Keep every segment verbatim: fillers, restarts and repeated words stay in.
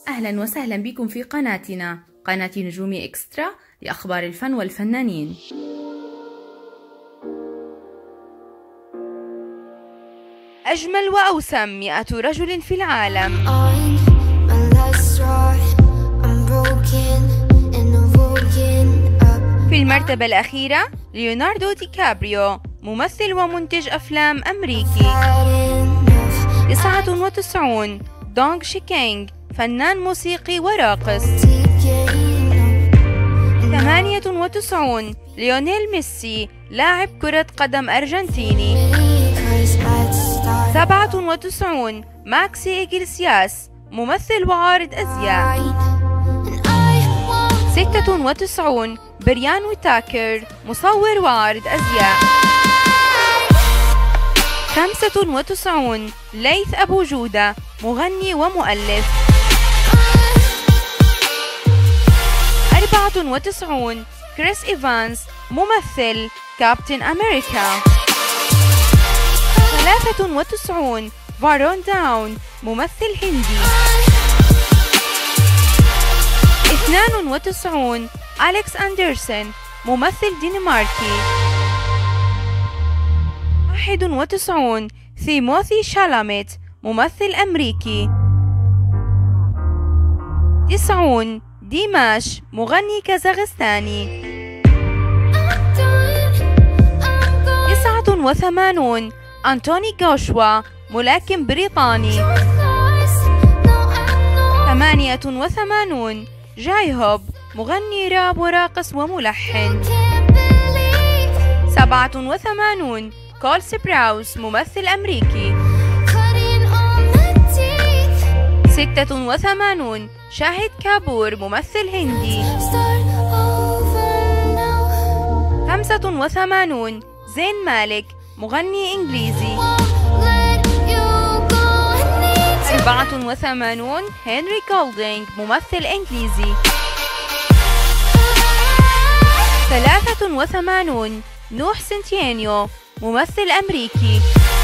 أهلا وسهلا بكم في قناتنا قناة نجومي إكسترا لأخبار الفن والفنانين. أجمل وأوسم مئة رجل في العالم. في المرتبة الأخيرة ليوناردو دي كابريو، ممثل ومنتج أفلام أمريكي. تسعة وتسعين دونغ شيكينغ، فنان موسيقي وراقص. ثمانية وتسعين ليونيل ميسي، لاعب كرة قدم أرجنتيني. سبعة وتسعين ماكسي إغليسياس، ممثل وعارض أزياء. ستة وتسعين بريان ويتاكر، مصور وعارض أزياء. خمسة وتسعين ليث أبو جودة، مغني ومؤلف. أربعة وتسعين كريس إيفانس، ممثل كابتن أمريكا. ثلاثة وتسعين فارون داون، ممثل هندي. اثنين وتسعين أليكس أندرسون، ممثل دنماركي. واحد وتسعين تيموثي شالاميت، ممثل أمريكي. تسعين ديماش، مغني كازاخستاني. تسعة وثمانين أنتوني جوشوا، ملاكم بريطاني. ثمانية وثمانين جاي هوب، مغني راب وراقص وملحن. سبعة وثمانين كول سبراوس، ممثل أمريكي. ستة وثمانين شاهد كابور، ممثل هندي. خمسة وثمانين زين مالك، مغني إنجليزي. أربعة وثمانين هنري جولدينغ، ممثل إنجليزي. ثلاثة وثمانين نوح سنتيانيو، ممثل أمريكي.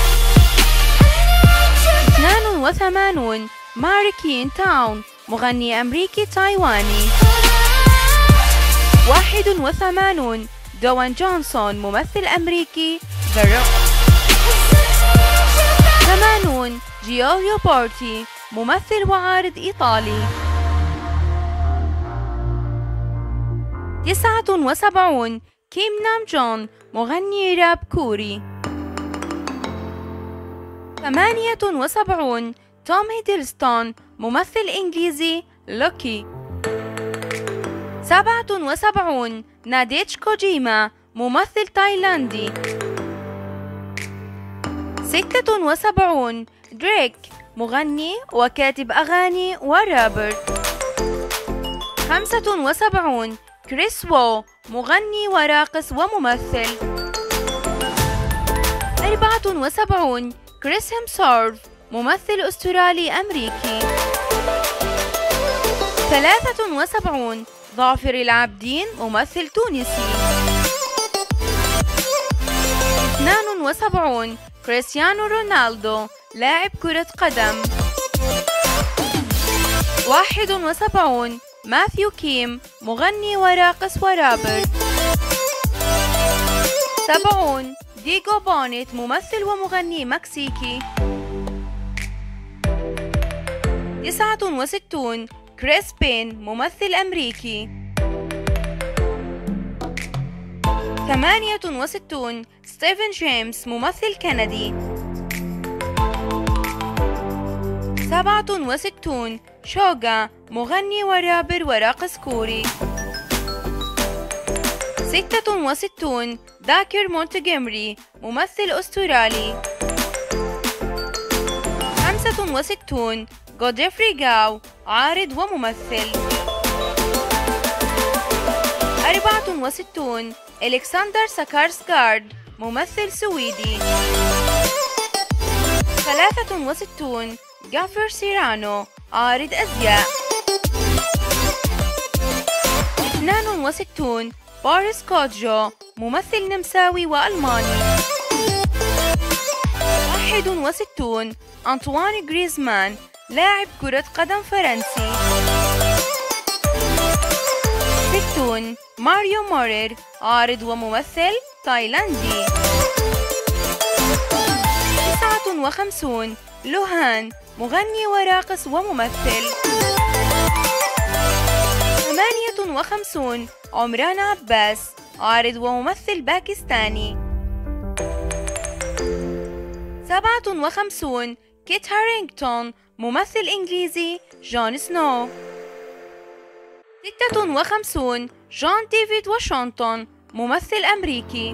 اثنين وثمانين ماركين تاون، مغني أمريكي تايواني. واحد وثمانين دوان جونسون، ممثل أمريكي The Rock. ثمانين جيوليو بورتي، ممثل وعارض إيطالي. تسعة وسبعين كيم نام جون، مغني راب كوري. ثمانية وسبعين توم هيدلستون، ممثل إنجليزي لوكي. سبعة وسبعين ناديتش كوجيما، ممثل تايلاندي. ستة وسبعين دريك، مغني وكاتب أغاني ورابر. خمسة وسبعين كريس وو، مغني وراقص وممثل. أربعة وسبعين كريس هيمسورث، ممثل أسترالي أمريكي. ثلاثة وسبعين ظافر العابدين، ممثل تونسي. اثنين وسبعين كريستيانو رونالدو، لاعب كرة قدم. واحد وسبعين ماثيو كيم، مغني وراقص ورابر. سبعين ديغو بونيت، ممثل ومغني مكسيكي. تسعة وستين كريس بين، ممثل أمريكي. ثمانية وستين ستيفن جيمس، ممثل كندي. سبعة وستين شوغا، مغني ورابر وراقص كوري. ستة وستين داكر مونتجمري، ممثل أسترالي. خمسة وستين غودفري غاو، عارض وممثل. أربعة وستين ألكسندر سكارسغارد، ممثل سويدي. ثلاثة وستين غافر سيرانو، عارض أزياء. اثنين وستين بوريس كودجو، ممثل نمساوي وألماني. واحد وستين أنطوان غريزمان، لاعب كرة قدم فرنسي. ستون ماريو مورير، عارض وممثل تايلاندي. تسعة وخمسون لوهان، مغني وراقص وممثل. ثمانية وخمسون عمران عباس، عارض وممثل باكستاني. سبعة وخمسون كيت هارينغتون، ممثل إنجليزي جون سنو. ستة وخمسون جون ديفيد واشنطن، ممثل أمريكي.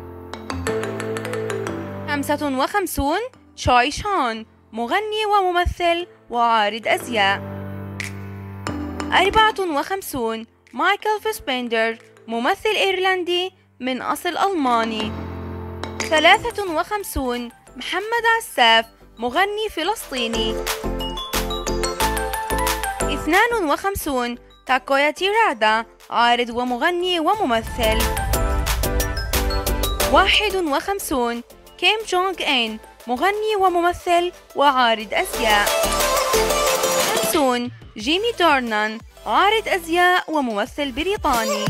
خمسة وخمسون تشاي شان، مغني وممثل وعارض أزياء. أربعة وخمسون مايكل فاسبندر، ممثل إيرلندي من أصل ألماني. ثلاثة وخمسون محمد عساف، مغني فلسطيني. اثنان وخمسون تاكويا تيرادا، عارض ومغني وممثل. واحد وخمسون كيم جونغ إن، مغني وممثل وعارض أزياء. خمسون جيمي دورنان، عارض أزياء وممثل بريطاني.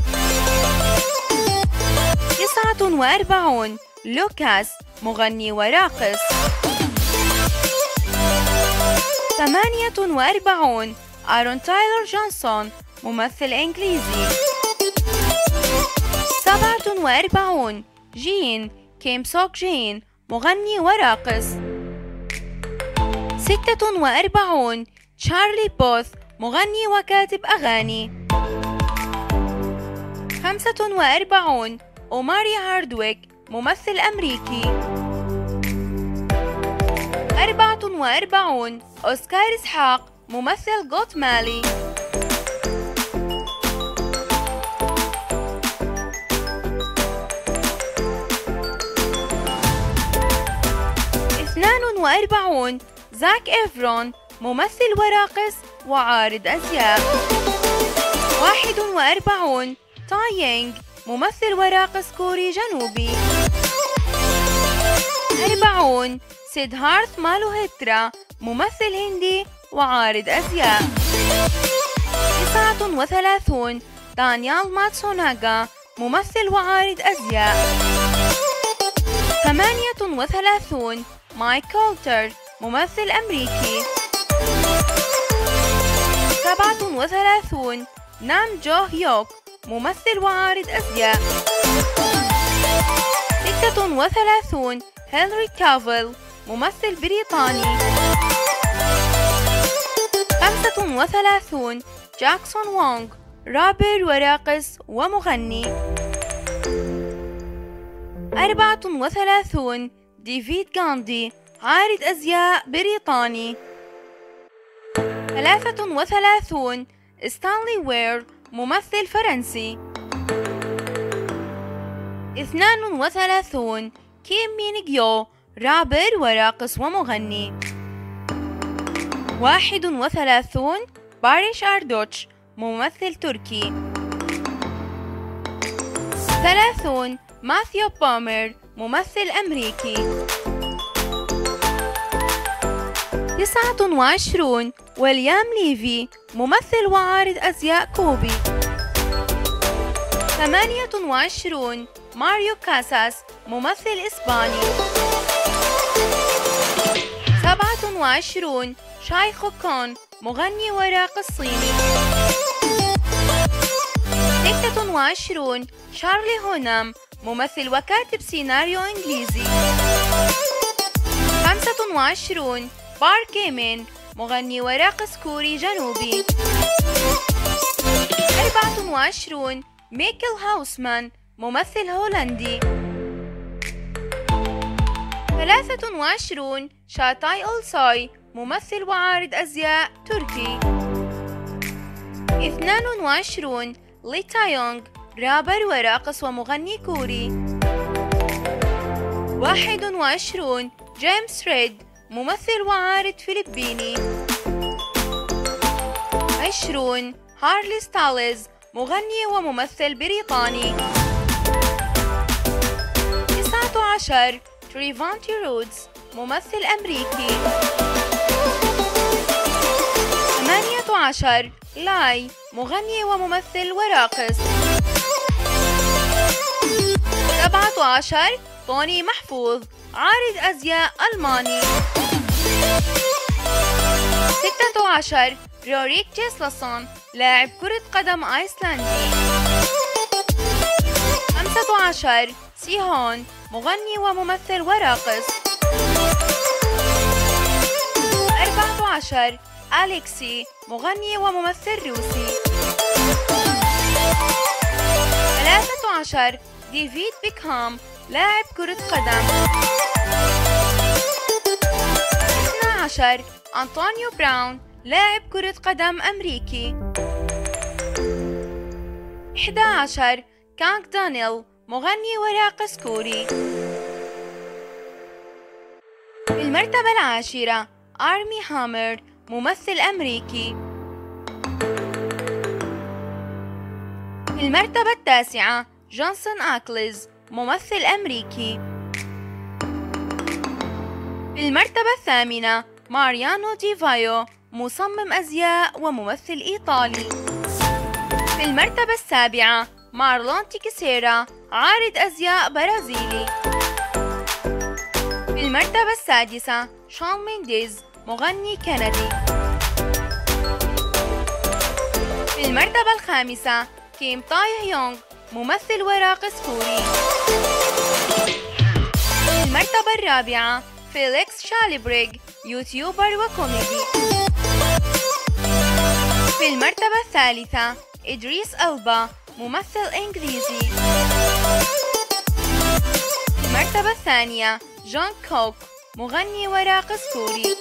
تسعة وأربعون لوكاس، مغني وراقص. ثمانية وأربعون آرون تايلر جونسون، ممثل إنجليزي. سبعة وأربعون جين كيم سوك جين، مغني وراقص. ستة وأربعون تشارلي بوث، مغني وكاتب أغاني. خمسة وأربعون أوماري هاردويك، ممثل أمريكي. أربعة وأربعون أوسكار إسحاق، ممثل غوتمالي. اثنان وأربعون زاك إفرون، ممثل وراقص وعارض أزياء. واحد وأربعون تاي يانغ، ممثل وراقص كوري جنوبي. أربعون سيدهارث مالوهترا، ممثل هندي وعارض أزياء. تسعة وثلاثون دانيال ماتسوناغا، ممثل وعارض أزياء. ثمانية وثلاثون مايك كولتر، ممثل أمريكي. سبعة وثلاثون نام جو هيوك، ممثل وعارض أزياء. ستة وثلاثون هنري كافيل، ممثل بريطاني. خمسة وثلاثون جاكسون وونغ، رابر وراقص ومغني. أربعة وثلاثون ديفيد غاندي، عارض أزياء بريطاني. ثلاثة وثلاثون ستانلي وير، ممثل فرنسي. اثنان وثلاثون كيم مين جيو، رابر وراقص ومغني. واحد وثلاثون باريش أردوش، ممثل تركي. ثلاثون ماثيو بومر، ممثل أمريكي. تسعة وعشرون ويليام ليفي، ممثل وعارض أزياء كوبي. ثمانية وعشرون ماريو كاساس، ممثل إسباني. سبعة وعشرون شاي خوكون، مغني وراقص صيني. ستة وعشرون شارلي هونام، ممثل وكاتب سيناريو إنجليزي. خمسة وعشرون بارك إيمين، مغني وراقص كوري جنوبي. أربعة وعشرون ميكل هاوسمان، ممثل هولندي. ثلاثة وعشرون شاتاي أولساي، ممثل وعارض أزياء تركي. اثنان وعشرون لي تايونغ، رابر وراقص ومغني كوري. واحد وعشرون جيمس ريد، ممثل وعارض فلبيني. عشرون هارلي ستالز، مغني وممثل بريطاني. تسعة عشر تريفانتي رودز، ممثل أمريكي. عشر لاي، مغني وممثل وراقص. سبعة عشر توني محفوظ، عارض أزياء ألماني. ستة عشر روريك جيسلسون، لاعب كرة قدم أيسلندي. خمسة عشر سيهون، مغني وممثل وراقص. أربعة عشر أليكسي، مغني وممثل روسي. ثلاثة عشر ديفيد بيكهام، لاعب كرة قدم. اثني عشر أنطونيو براون، لاعب كرة قدم أمريكي. إحدى عشر كانغ دانيل، مغني وراقص كوري. في المرتبة العاشرة آرمي هامر، ممثل أمريكي. في المرتبة التاسعة جونسون أكلز، ممثل أمريكي. في المرتبة الثامنة ماريانو دي فايو، مصمم أزياء وممثل إيطالي. في المرتبة السابعة مارلون تيكيسيرا، عارض أزياء برازيلي. في المرتبة السادسة شون مينديز، مغني كندي. في المرتبة الخامسة كيم تاي يونغ، ممثل وراقص كوري. في المرتبة الرابعة فيليكس شاليبريغ، يوتيوبر وكوميدي. في المرتبة الثالثة إدريس ألبا، ممثل إنجليزي. في المرتبة الثانية جون كوك، مغني وراقص كوري.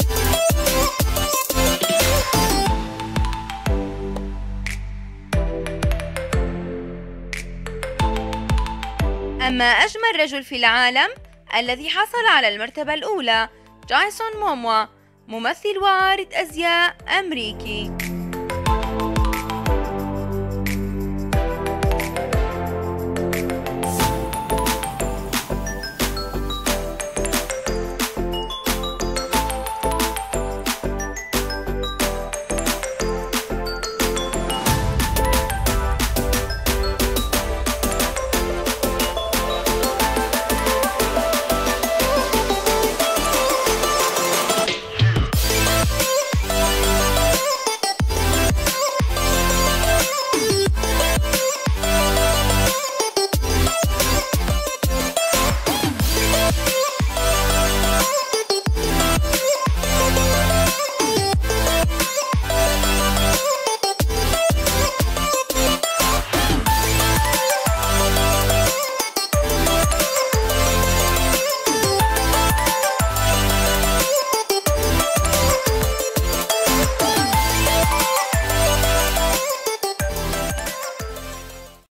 أما أجمل رجل في العالم الذي حصل على المرتبة الأولى جايسون موموا، ممثل وعارض أزياء أمريكي.